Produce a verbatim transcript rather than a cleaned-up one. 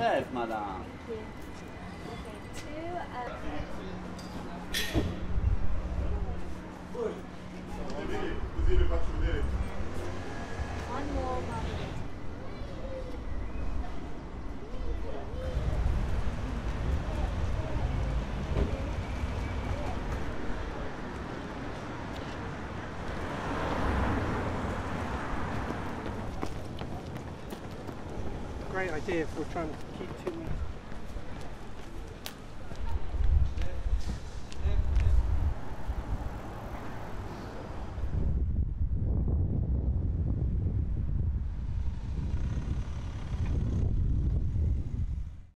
chef, madame. Thank you. Okay, two of one more margarita. Great idea for trying to